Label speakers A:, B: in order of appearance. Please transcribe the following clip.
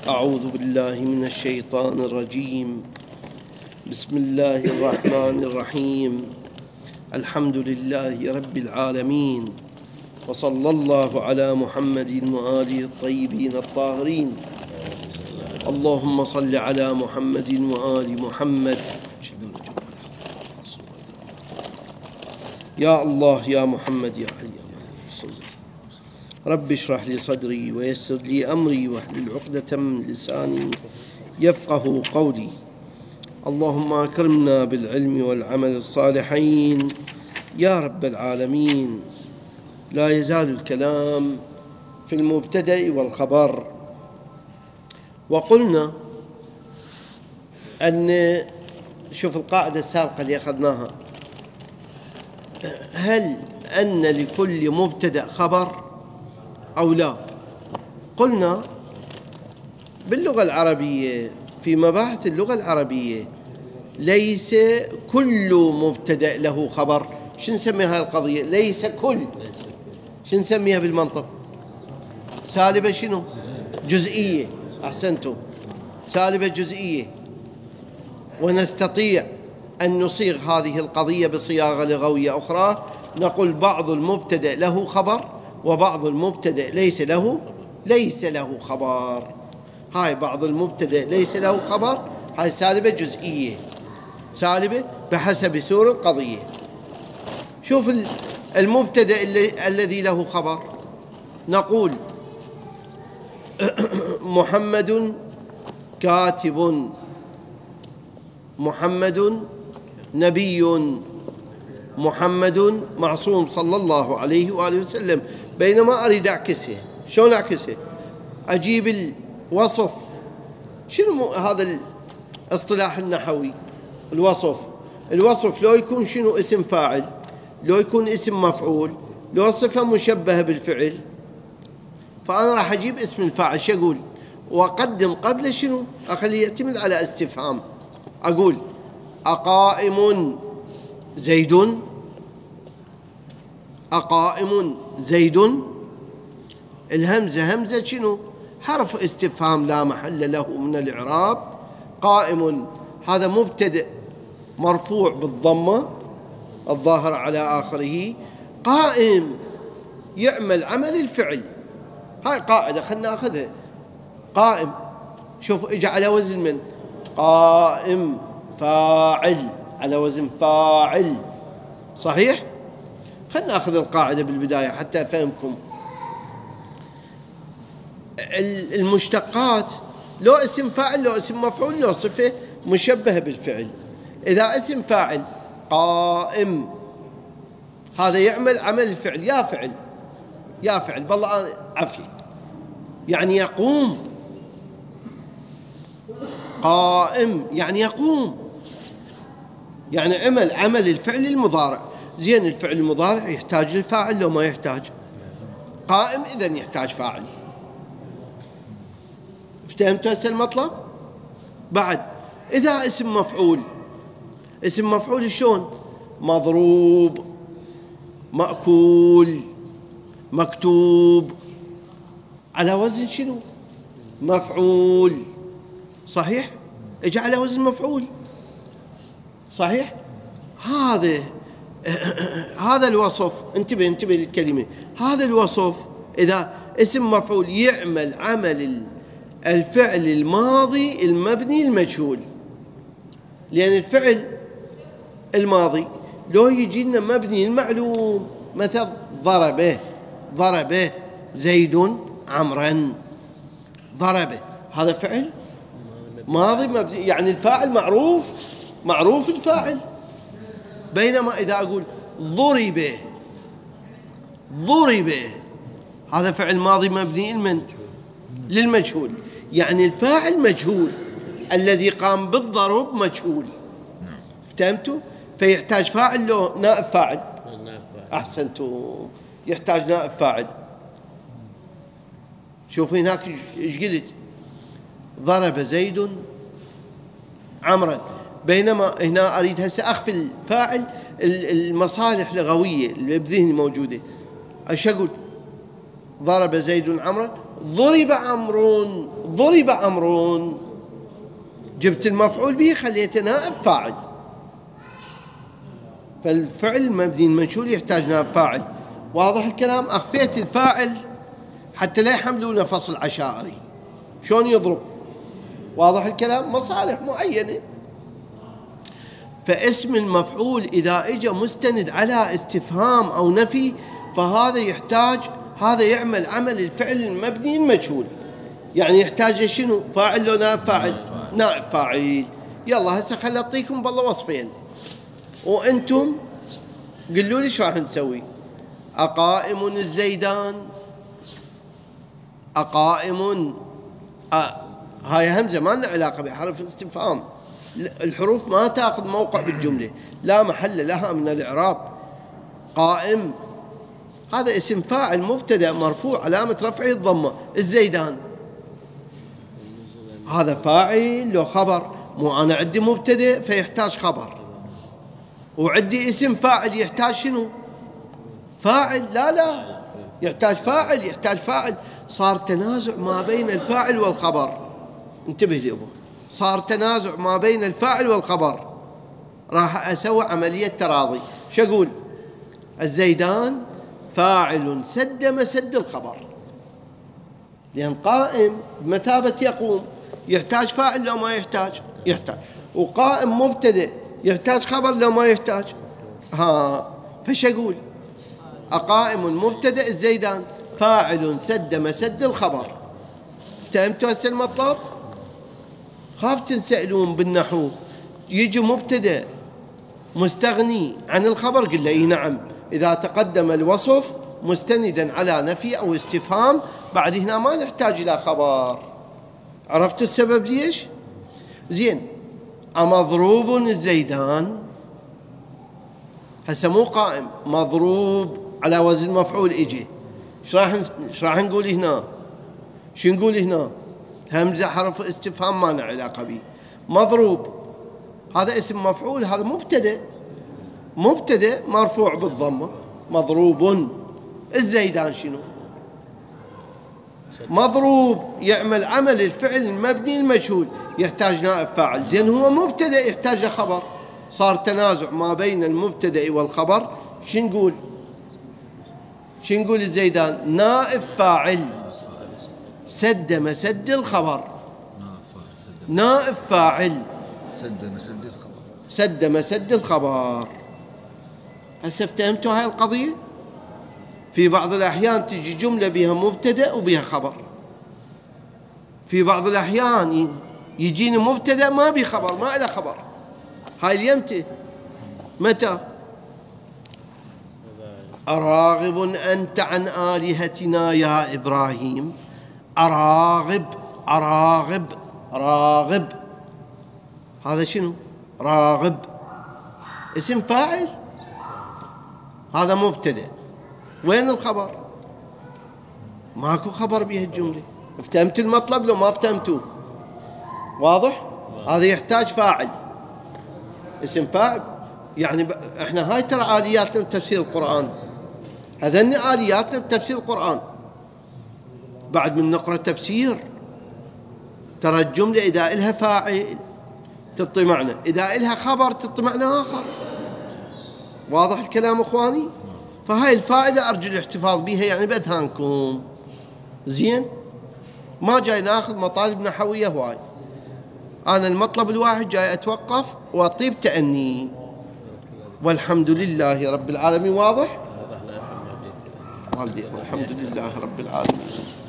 A: أعوذ بالله من الشيطان الرجيم. بسم الله الرحمن الرحيم. الحمد لله رب العالمين، وصلى الله على محمد وآله الطيبين الطاهرين. اللهم صل على محمد وآل محمد. يا الله يا محمد يا علي رب اشرح لي صدري ويسر لي أمري واحلل عقدة من لساني يفقه قولي. اللهم أكرمنا بالعلم والعمل الصالحين يا رب العالمين. لا يزال الكلام في المبتدأ والخبر، وقلنا أن شوف القاعدة السابقة اللي أخذناها، هل أن لكل مبتدأ خبر أو لا؟ قلنا باللغة العربية في مباحث اللغة العربية ليس كل مبتدأ له خبر. شو نسمي هذه القضية؟ ليس كل، شو نسميها بالمنطق؟ سالبة شنو؟ جزئية. أحسنتم، سالبة جزئية. ونستطيع أن نصيغ هذه القضية بصياغة لغوية أخرى، نقول بعض المبتدأ له خبر وبعض المبتدأ ليس له خبر. هاي بعض المبتدأ ليس له خبر، هاي سالبة جزئية، سالبة بحسب سور القضية. شوف المبتدأ الذي له خبر، نقول محمد كاتب، محمد نبي، محمد معصوم صلى الله عليه وآله وسلم. بينما أريد أعكسه، شلون أعكسه؟ أجيب الوصف. شنو هذا الاصطلاح النحوي؟ الوصف لو يكون شنو؟ اسم فاعل، لو يكون اسم مفعول، لو صفة مشبهة بالفعل. فأنا راح أجيب اسم الفاعل، شو أقول؟ وأقدم قبل شنو؟ أخليه يعتمد على استفهام. أقول أقائم زيد، أقائم زيد. الهمزة همزة شنو؟ حرف استفهام لا محل له من الإعراب. قائم هذا مبتدأ مرفوع بالضمة الظاهرة على آخره. قائم يعمل عمل الفعل. هاي قاعدة خلنا ناخذها. قائم شوف اجى على وزن من؟ قائم، فاعل، على وزن فاعل. صحيح؟ خلنا ناخذ القاعدة بالبداية حتى أفهمكم. المشتقات لو اسم فاعل، لو اسم مفعول، لو صفة مشبهة بالفعل. إذا اسم فاعل قائم، هذا يعمل عمل الفعل، يا فعل بالله عافية، يعني يقوم. قائم يعني يقوم، يعني عمل الفعل المضارع. زين، الفعل المضارع يحتاج الفاعل لو ما يحتاج؟ قائم إذن يحتاج فاعل. افتهمتوا هسه المطلب؟ بعد إذا اسم مفعول شلون؟ مضروب، مأكول، مكتوب، على وزن شنو؟ مفعول. صحيح؟ اجى على وزن مفعول. صحيح؟ هذا الوصف، انتبه للكلمة. هذا الوصف إذا اسم مفعول يعمل عمل الفعل الماضي المبني المجهول. لأن الفعل الماضي لو يجي لنا مبني المعلوم، مثل ضربه زيد عمرا. ضربه هذا فعل ماضي مبني، يعني الفاعل معروف الفاعل. بينما إذا أقول ضرب هذا فعل ماضي مبني للمجهول، يعني الفاعل مجهول، الذي قام بالضرب مجهول. افتهمتوا؟ فيحتاج فاعل لو نائب فاعل. أحسنتوا، يحتاج نائب فاعل. شوف هناك ايش قلت؟ ضرب زيد عمرا. بينما هنا أريد هسه أخفي الفاعل، المصالح اللغوية اللي بذهني موجودة. ايش أقول؟ ضرب زيد عمرا ضرب عمرو، ضرب عمرو، جبت المفعول به خليته نائب فاعل، فالفعل مبني المنشول يحتاج نائب فاعل. واضح الكلام؟ أخفيت الفاعل حتى لا يحملونه فصل عشائري. شلون يضرب؟ واضح الكلام؟ مصالح معينة. فاسم المفعول إذا اجى مستند على استفهام أو نفي فهذا يحتاج، هذا يعمل عمل الفعل المبني المجهول. يعني يحتاج شنو؟ فاعل لو نائب فاعل؟ نائب فاعل. يلا هسه خل أعطيكم بالله وصفين وأنتم قلوا لي شو راح نسوي. أقائم الزيدان، أقائم، هاي همزة ما لنا علاقة بحرف الاستفهام، الحروف ما تأخذ موقع بالجملة، لا محل لها من الإعراب. قائم هذا اسم فاعل مبتدأ مرفوع علامة رفعه الضمة. الزيدان هذا فاعل لو خبر، مو أنا عندي مبتدأ فيحتاج خبر، وعندي اسم فاعل يحتاج شنو؟ فاعل. لا يحتاج فاعل، يحتاج فاعل. صار تنازع ما بين الفاعل والخبر. انتبه لي أبو، صار تنازع ما بين الفاعل والخبر. راح أسوي عملية تراضي. شو أقول؟ الزيدان فاعل سد مسد الخبر، لأن قائم بمثابة يقوم، يحتاج فاعل لو ما يحتاج؟ يحتاج. وقائم مبتدئ يحتاج خبر لو ما يحتاج؟ فش أقول؟ أقائم المبتدئ الزيدان فاعل سد مسد الخبر. فهمتوا هسه المطلب؟ خاف تنسألون بالنحو يجي مبتدأ مستغني عن الخبر، قل له نعم إذا تقدم الوصف مستندا على نفي أو استفهام بعد هنا ما نحتاج إلى خبر. عرفت السبب ليش؟ زين. أمضروب الزيدان، هسه مو قائم، مضروب على وزن مفعول إجي. ايش راح نقول هنا؟ شو نقول هنا؟ همزة حرف استفهام ما له علاقة به. مضروب هذا اسم مفعول، هذا مبتدأ، مبتدأ مرفوع بالضمة. مضروب. الزيدان شنو؟ مضروب يعمل عمل الفعل المبني المجهول، يحتاج نائب فاعل. زين هو مبتدأ يحتاج خبر، صار تنازع ما بين المبتدأ والخبر. شو نقول؟ شو نقول؟ الزيدان نائب فاعل سد مسد الخبر. نائب فاعل
B: سد مسد الخبر،
A: سد مسد الخبر. هسه فهمتوا هاي القضية؟ في بعض الأحيان تجي جملة بها مبتدأ وبها خبر، في بعض الأحيان يجيني مبتدأ ما بي خبر، ما إله خبر. هاي اليمتى؟ متى؟ أراغب أنت عن آلهتنا يا إبراهيم. أراغب، أراغب، راغب، هذا شنو؟ راغب اسم فاعل، هذا مبتدأ. وين الخبر؟ ماكو خبر بها الجملة. افتهمت المطلب لو ما افتهمتوه؟ واضح؟ هذا يحتاج فاعل، اسم فاعل. يعني احنا هاي ترى آلياتنا بتفسير القرآن، هذني آلياتنا بتفسير القرآن. بعد من نقرأ تفسير ترى الجملة إذا إلها فاعل تعطي معنى، إذا إلها خبر تعطي معنى آخر. واضح الكلام أخواني؟ فهاي الفائدة أرجو الاحتفاظ بها يعني بأذهانكم. زين؟ ما جاي ناخذ مطالب نحوية هواي، أنا المطلب الواحد جاي أتوقف وأطيب تأني. والحمد لله رب العالمين. واضح؟ والدي الحمد لله رب العالمين.